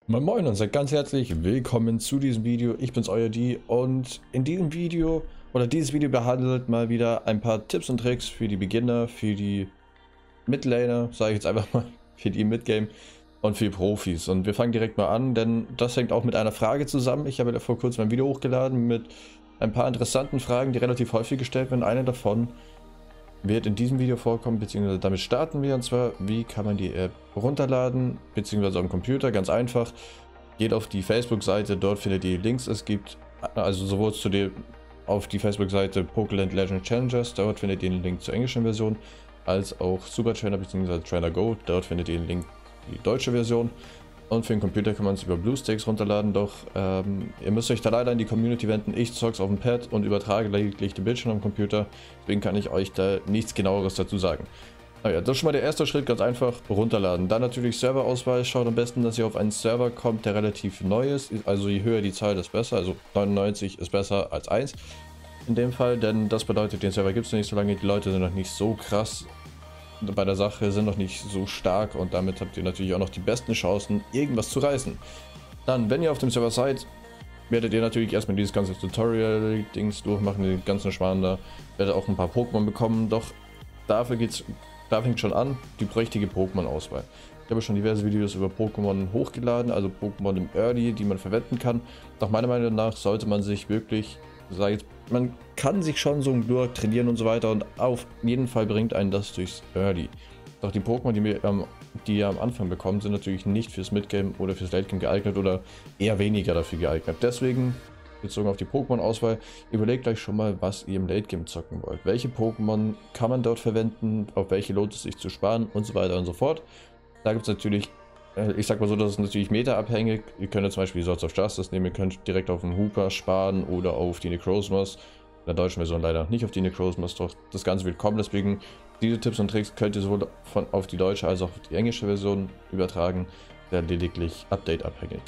Moin Moin und seid ganz herzlich willkommen zu diesem Video. Ich bin's, euer D, und in diesem Video, dieses Video behandelt mal wieder ein paar Tipps und Tricks für die Beginner, für die Midlaner, sage ich jetzt einfach mal, für die Midgame und für die Profis. Und wir fangen direkt mal an, denn das hängt auch mit einer Frage zusammen. Ich habe ja vor kurzem ein Video hochgeladen mit ein paar interessanten Fragen, die relativ häufig gestellt werden. Eine davon wird in diesem Video vorkommen, beziehungsweise damit starten wir, und zwar, wie kann man die App runterladen, beziehungsweise am Computer. Ganz einfach, geht auf die Facebook-Seite, dort findet ihr Links. Es gibt also sowohl auf die Facebook-Seite Pokéland Legend Challengers, dort findet ihr den Link zur englischen Version, als auch Super Trainer bzw. Trainer Go, dort findet ihr den Link die deutsche Version. Und für den Computer kann man es über BlueStacks runterladen, doch ihr müsst euch da leider in die Community wenden. Ich zock's auf dem Pad und übertrage lediglich die Bildschirme am Computer, deswegen kann ich euch da nichts genaueres dazu sagen. Naja, das ist schon mal der erste Schritt, ganz einfach runterladen. Dann natürlich Serverauswahl, schaut am besten, dass ihr auf einen Server kommt, der relativ neu ist, also je höher die Zahl, desto besser, also 99 ist besser als 1 in dem Fall, denn das bedeutet, den Server gibt es noch nicht so lange, die Leute sind noch nicht so krass bei der Sache, sind noch nicht so stark, und damit habt ihr natürlich auch noch die besten Chancen, irgendwas zu reißen. Dann, wenn ihr auf dem Server seid, werdet ihr natürlich erstmal dieses ganze Tutorial-Dings durchmachen, den ganzen Schmarrn da, werdet auch ein paar Pokémon bekommen, doch da fängt schon an, die prächtige Pokémon-Auswahl. Ich habe schon diverse Videos über Pokémon hochgeladen, also Pokémon im Early, die man verwenden kann. Doch meiner Meinung nach sollte man sich wirklich, man kann sich schon so ein Glurak trainieren und so weiter, und auf jeden Fall bringt einen das durchs Early. Doch die Pokémon, die ihr am Anfang bekommt, sind natürlich nicht fürs Midgame oder fürs Lategame geeignet oder eher weniger dafür geeignet. Deswegen, bezogen auf die Pokémon-Auswahl, überlegt euch schon mal, was ihr im Late-Game zocken wollt. Welche Pokémon kann man dort verwenden, auf welche lohnt es sich zu sparen und so weiter und so fort. Da gibt es natürlich, ich sag mal so, das ist natürlich meta-abhängig. Ihr könnt ja zum Beispiel Swords of Justice nehmen, ihr könnt direkt auf den Hooper sparen oder auf die Necrozmas. In der deutschen Version leider nicht auf die Necrozmas, doch das Ganze wird kommen, deswegen diese Tipps und Tricks könnt ihr sowohl auf die deutsche als auch auf die englische Version übertragen, der lediglich Update-abhängig.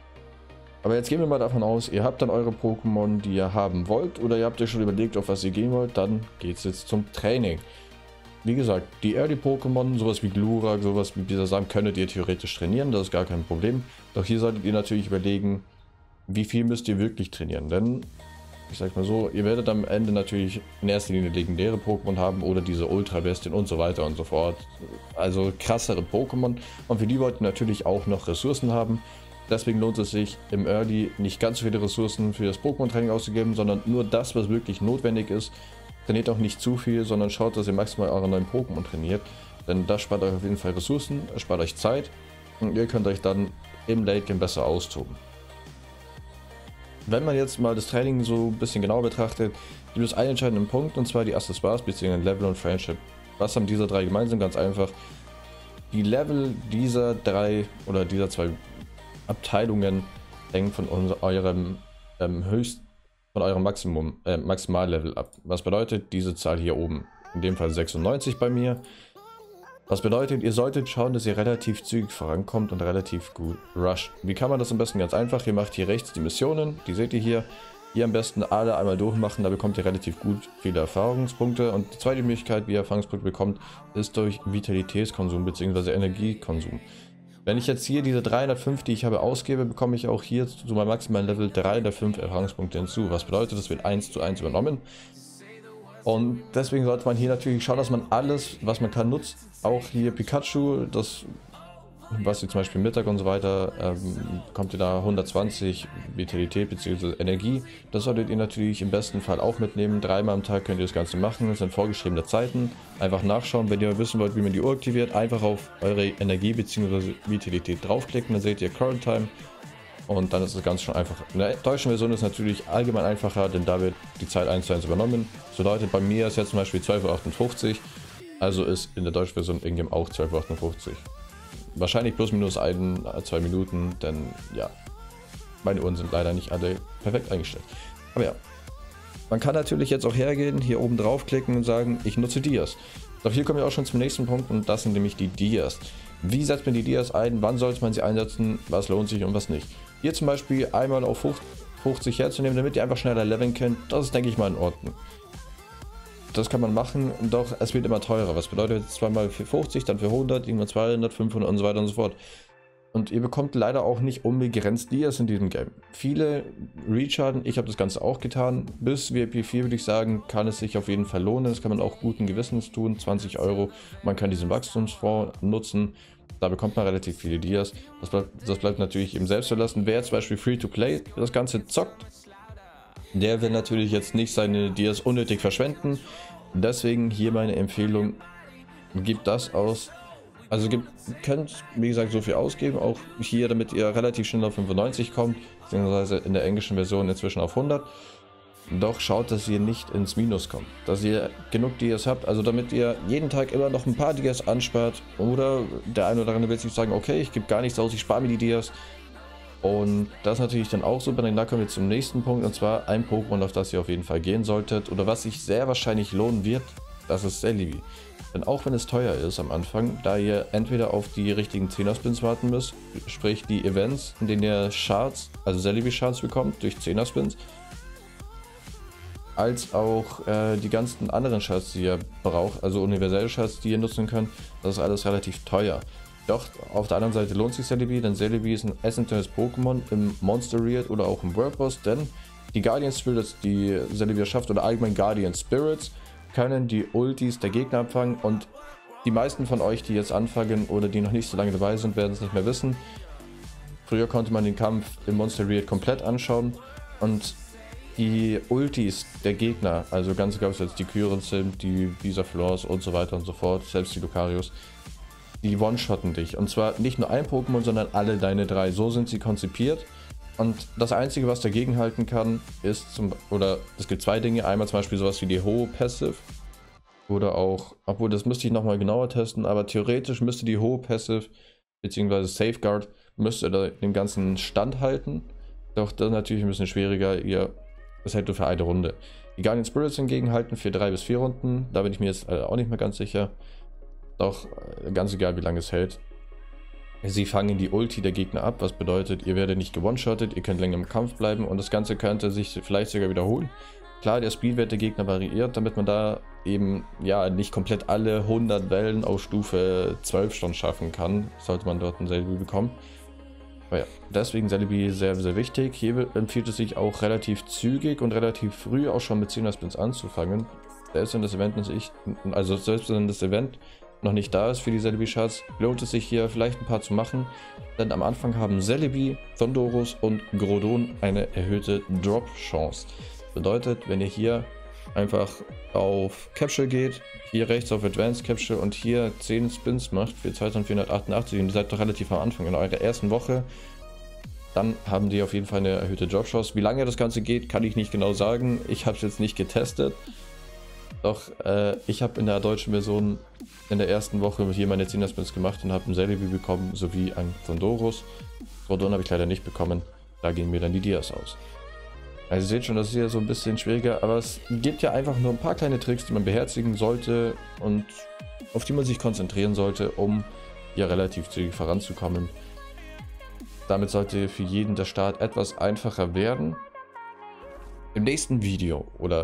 Aber jetzt gehen wir mal davon aus, ihr habt dann eure Pokémon, die ihr haben wollt, oder ihr habt euch schon überlegt, auf was ihr gehen wollt, dann geht es jetzt zum Training. Wie gesagt, die Early-Pokémon, sowas wie Glurak, sowas wie Bisasam, könntet ihr theoretisch trainieren, das ist gar kein Problem. Doch hier solltet ihr natürlich überlegen, wie viel müsst ihr wirklich trainieren, denn ich sag mal so, ihr werdet am Ende natürlich in erster Linie legendäre Pokémon haben oder diese Ultra-Bestien und so weiter und so fort. Also krassere Pokémon, und für die wollt ihr natürlich auch noch Ressourcen haben. Deswegen lohnt es sich im Early nicht ganz so viele Ressourcen für das Pokémon-Training auszugeben, sondern nur das, was wirklich notwendig ist. Trainiert auch nicht zu viel, sondern schaut, dass ihr maximal eure neuen Pokémon trainiert. Denn das spart euch auf jeden Fall Ressourcen, spart euch Zeit, und ihr könnt euch dann im Late-Game besser austoben. Wenn man jetzt mal das Training so ein bisschen genauer betrachtet, gibt es einen entscheidenden Punkt, und zwar die Accessoires bzw. Level und Friendship. Was haben diese drei gemeinsam? Ganz einfach. Die Level dieser drei oder dieser zwei Abteilungen hängen von eurem Maximallevel ab. Was bedeutet diese Zahl hier oben? In dem Fall 96 bei mir. Was bedeutet, ihr solltet schauen, dass ihr relativ zügig vorankommt und relativ gut rusht. Wie kann man das am besten? Ganz einfach, ihr macht hier rechts die Missionen, die seht ihr hier. Hier am besten alle einmal durchmachen, da bekommt ihr relativ gut viele Erfahrungspunkte. Und die zweite Möglichkeit, wie ihr Erfahrungspunkte bekommt, ist durch Vitalitätskonsum bzw. Energiekonsum. Wenn ich jetzt hier diese 305, die ich habe, ausgebe, bekomme ich auch hier zu meinem maximalen Level 305 Erfahrungspunkte hinzu. Was bedeutet, das wird 1:1 übernommen. Und deswegen sollte man hier natürlich schauen, dass man alles, was man kann, nutzt. Auch hier Pikachu, das, was ihr zum Beispiel Mittag und so weiter, bekommt ihr da 120 Vitalität bzw. Energie. Das solltet ihr natürlich im besten Fall auch mitnehmen. 3-mal am Tag könnt ihr das Ganze machen. Das sind vorgeschriebene Zeiten. Einfach nachschauen, wenn ihr wissen wollt, wie man die Uhr aktiviert. Einfach auf eure Energie bzw. Vitalität draufklicken, dann seht ihr Current Time. Und dann ist das Ganze schon einfach. In der deutschen Version ist es natürlich allgemein einfacher, denn da wird die Zeit 1:1 übernommen. Das bedeutet, bei mir ist jetzt zum Beispiel 12:58 Uhr, also ist in der deutschen Version in-game auch 12:58 Uhr. Wahrscheinlich plus minus 1-2 Minuten, denn ja, meine Uhren sind leider nicht alle perfekt eingestellt. Aber ja, man kann natürlich jetzt auch hergehen, hier oben draufklicken und sagen, ich nutze Dias. Doch hier kommen wir auch schon zum nächsten Punkt, und das sind nämlich die Dias. Wie setzt man die Dias ein? Wann sollte man sie einsetzen? Was lohnt sich und was nicht? Hier zum Beispiel einmal auf 50 herzunehmen, damit ihr einfach schneller leveln könnt, das ist, denke ich mal, in Ordnung. Das kann man machen, doch es wird immer teurer. Was bedeutet zweimal für 50, dann für 100, irgendwann 200, 500 und so weiter und so fort. Und ihr bekommt leider auch nicht unbegrenzt Dias in diesem Game. Viele rechargen, ich habe das Ganze auch getan. Bis VIP 4 würde ich sagen, kann es sich auf jeden Fall lohnen. Das kann man auch guten Gewissens tun, 20 Euro. Man kann diesen Wachstumsfonds nutzen. Da bekommt man relativ viele Dias. Das bleibt natürlich eben selbst verlassen. Wer zum Beispiel Free-to-Play das Ganze zockt, der will natürlich jetzt nicht seine Dias unnötig verschwenden. Deswegen hier meine Empfehlung, gebt das aus. Also könnt, wie gesagt, so viel ausgeben, auch hier, damit ihr relativ schnell auf 95 kommt, beziehungsweise in der englischen Version inzwischen auf 100. Doch schaut, dass ihr nicht ins Minus kommt, dass ihr genug Dias habt, also damit ihr jeden Tag immer noch ein paar Dias anspart. Oder der eine oder andere will sich sagen, okay, ich gebe gar nichts aus, ich spare mir die Dias. Und das ist natürlich dann auch so, denn da kommen wir zum nächsten Punkt, und zwar ein Pokémon, auf das ihr auf jeden Fall gehen solltet, oder was sich sehr wahrscheinlich lohnen wird, das ist Celebi. Denn auch wenn es teuer ist am Anfang, da ihr entweder auf die richtigen 10er-Spins warten müsst, sprich die Events, in denen ihr Shards, also Celebi-Shards bekommt durch 10er-Spins, als auch die ganzen anderen Shards, die ihr braucht, also universelle Shards, die ihr nutzen könnt, das ist alles relativ teuer. Doch auf der anderen Seite lohnt sich Celebi, denn Celebi ist ein essentielles Pokémon im Monster Read oder auch im World Boss, denn die Guardian Spirits, die Celebi schafft, oder allgemein Guardian Spirits, können die Ultis der Gegner abfangen, und die meisten von euch, die jetzt anfangen oder die noch nicht so lange dabei sind, werden es nicht mehr wissen. Früher konnte man den Kampf im Monster Read komplett anschauen, und die Ultis der Gegner, also ganz egal, ob es jetzt die Kyren sind, die Bisaflors und so weiter und so fort, selbst die Lucarius, die one-shotten dich, und zwar nicht nur ein Pokémon, sondern alle deine 3, so sind sie konzipiert. Und das Einzige, was dagegen halten kann, ist es gibt 2 Dinge. Einmal zum Beispiel sowas wie die Ho-Passive. Oder auch, obwohl das müsste ich nochmal genauer testen, aber theoretisch müsste die Ho-Passive bzw. Safeguard müsste da dem Ganzen standhalten. Doch das ist natürlich ein bisschen schwieriger. Das hält nur für eine Runde. Die Guardian Spirits hingegen halten für 3 bis 4 Runden. Da bin ich mir jetzt auch nicht mehr ganz sicher. Doch ganz egal, wie lange es hält. Sie fangen die Ulti der Gegner ab, was bedeutet, ihr werdet nicht gewone-shottet, ihr könnt länger im Kampf bleiben, und das Ganze könnte sich vielleicht sogar wiederholen. Klar, der Speedwert der Gegner variiert, damit man da eben ja nicht komplett alle 100 Wellen auf Stufe 12 schon schaffen kann, sollte man dort ein Celebi bekommen. Aber ja, deswegen Celebi sehr, sehr wichtig. Hier empfiehlt es sich auch relativ zügig und relativ früh auch schon mit 10er Spins anzufangen. Selbst wenn das Event noch nicht da ist für die Celebi Shards, lohnt es sich hier vielleicht ein paar zu machen, denn am Anfang haben Celebi, Thundurus und Groudon eine erhöhte Drop-Chance. Bedeutet, wenn ihr hier einfach auf Capture geht, hier rechts auf Advanced Capture und hier 10 Spins macht für 2488 und ihr seid doch relativ am Anfang in eurer ersten Woche, dann haben die auf jeden Fall eine erhöhte Drop-Chance. Wie lange das Ganze geht, kann ich nicht genau sagen. Ich habe es jetzt nicht getestet. Doch ich habe in der deutschen Version in der ersten Woche hier meine 10er Spins gemacht und habe einen Celebi bekommen, sowie einen Thundurus. Groudon habe ich leider nicht bekommen, da gehen mir dann die Dias aus. Also ihr seht schon, das ist hier so ein bisschen schwieriger, aber es gibt ja einfach nur ein paar kleine Tricks, die man beherzigen sollte und auf die man sich konzentrieren sollte, um hier relativ zügig voranzukommen. Damit sollte für jeden der Start etwas einfacher werden. Im nächsten Video,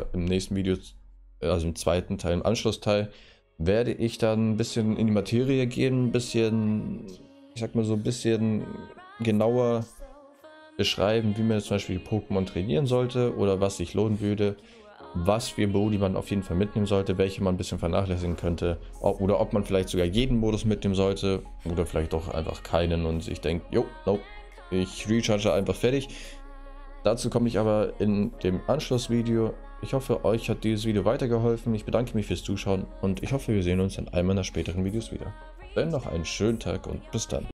also im zweiten Teil, im Anschlussteil, werde ich dann ein bisschen in die Materie gehen, ein bisschen, ich sag mal so, ein bisschen genauer beschreiben, wie man jetzt zum Beispiel Pokémon trainieren sollte oder was sich lohnen würde, was für Modi man auf jeden Fall mitnehmen sollte, welche man ein bisschen vernachlässigen könnte, oder ob man vielleicht sogar jeden Modus mitnehmen sollte oder vielleicht auch einfach keinen und ich denke, jo, no, ich recharge einfach fertig. Dazu komme ich aber in dem Anschlussvideo. Ich hoffe, euch hat dieses Video weitergeholfen. Ich bedanke mich fürs Zuschauen und ich hoffe, wir sehen uns in einem meiner späteren Videos wieder. Dann noch einen schönen Tag und bis dann.